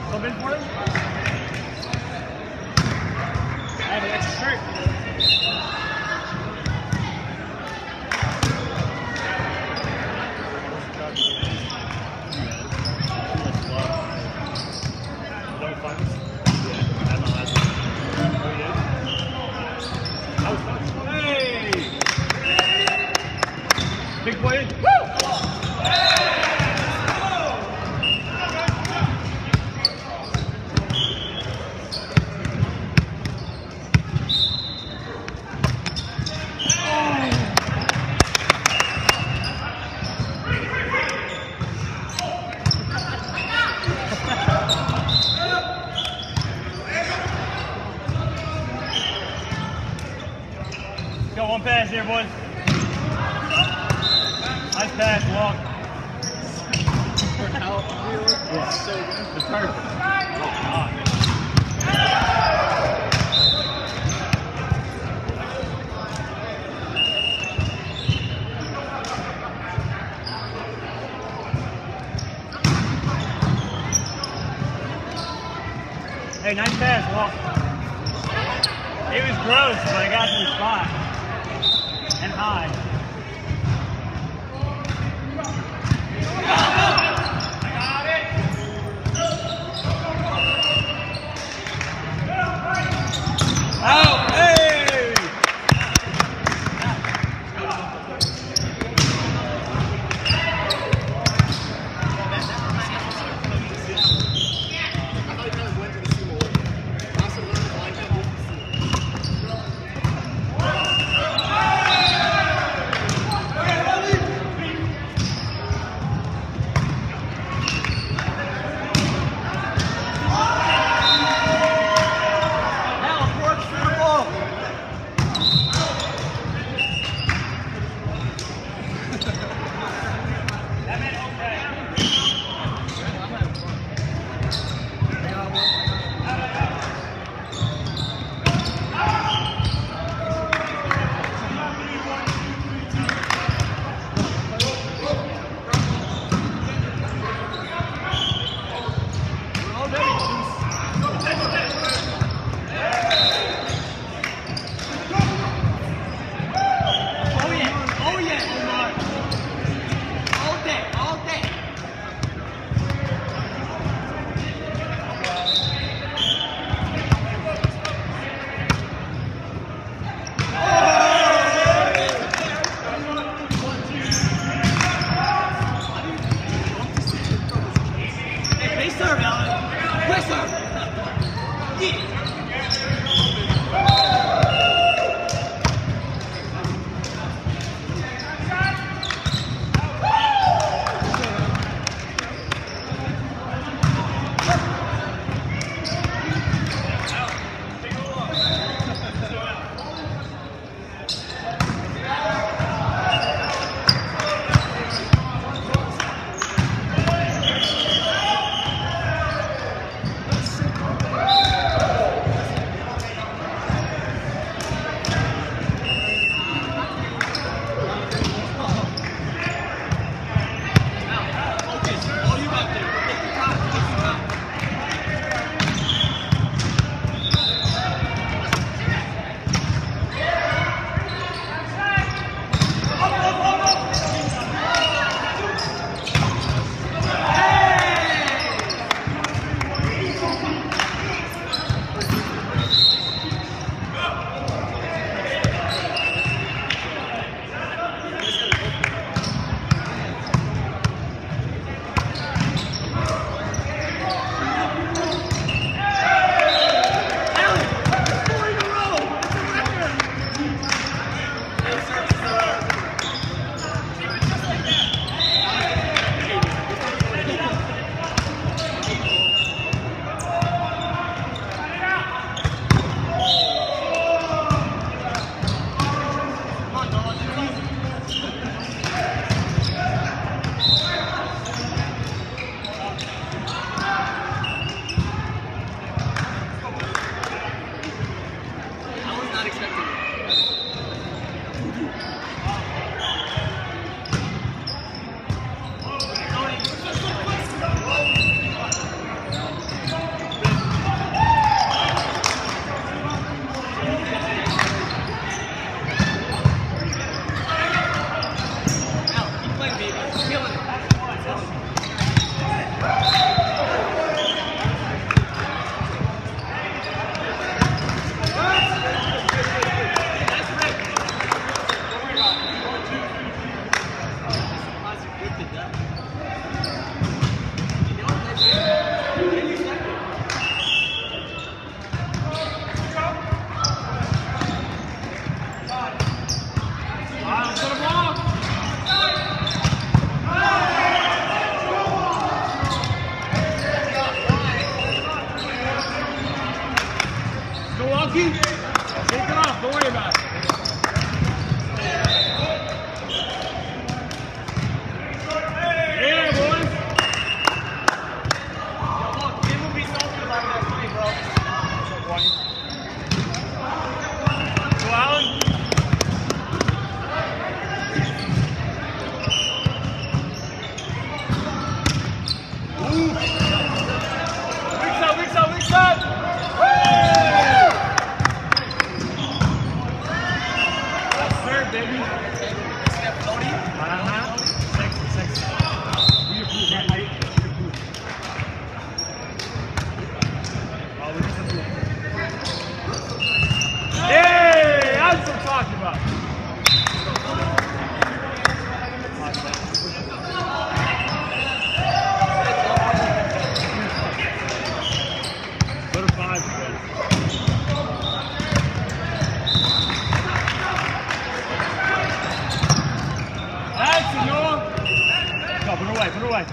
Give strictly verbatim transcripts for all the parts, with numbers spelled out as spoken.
Come in for him? I have an extra shirt. Hey! Big boy. Woo! Got one pass here, boys. Nice pass, walk. Yeah, so good. It's perfect. Oh, God. Hey, nice pass, walk. It was gross, but I got to the spot. And high. I got it. Oh, hey! Loki. Take it off. Don't worry about it. Yeah, boys. Yo, look, Jim will be salty about that play, bro. Go, Alan. Ooh. Weeks up, weeks up, weeks up. Hey! That's third, baby. Uh-huh. Six, six. We approve that height. We approve. Oh, we just approve. Hey! That's what I'm talking about. Go to five, guys. That's it, Noah. Go, put it away, put it away.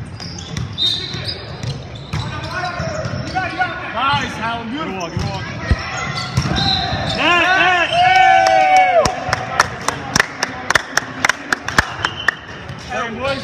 Nice, Alan. Good walk, good walk. Net, net, hey! There, boys.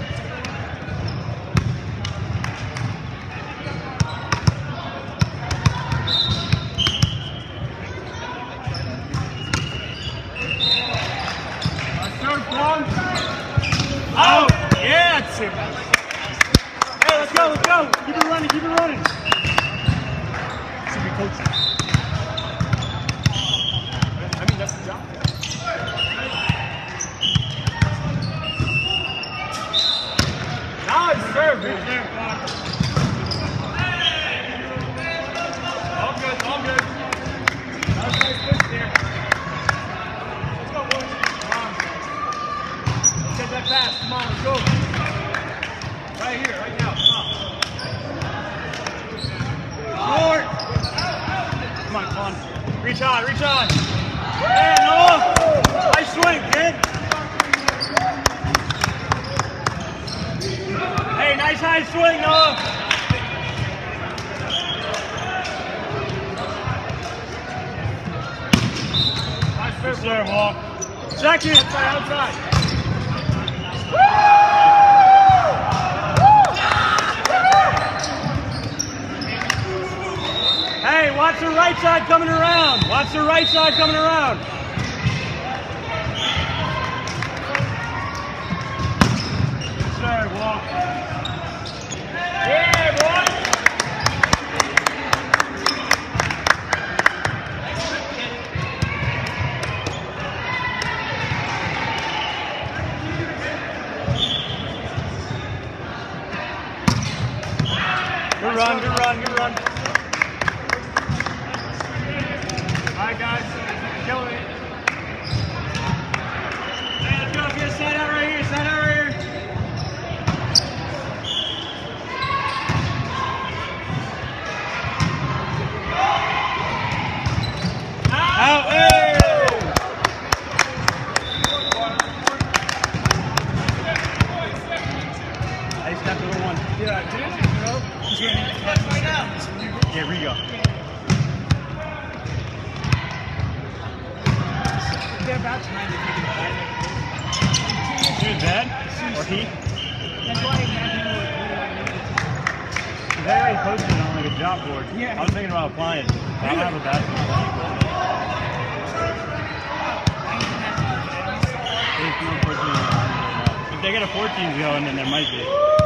Out! Yeah, that's it. Hey, let's go, let's go. Keep it running, keep it running. Should be coaching. I mean, that's the job. Nice serve, baby. All good, all good. That was a nice push there. Let's go, boys. Come on. Let's get that pass. Come on, let's go. Right here, right now. Come on. Short. Come on, come on. Reach on, reach on. Hey, Noah. Nice swing, kid. Hey, nice high swing, Noah. Nice first there, Walk. Second. Outside, outside. Hey, watch the right side coming around. Watch the right side coming around. Sir, walk. Yeah, boy. Good run, good run, good run. All right, guys, killing it. Hey, let's go. Get a side out right here. Side out right here. Out. Hey. I just got the little one. Yeah, I did. Right now. Yeah, Rigo. They're about time to take it back. Is bad? Or he? That's why they already posted it on like a job board. Yeah. I was thinking about applying. I don't have a basketball. If they get a fourteen going, then there might be.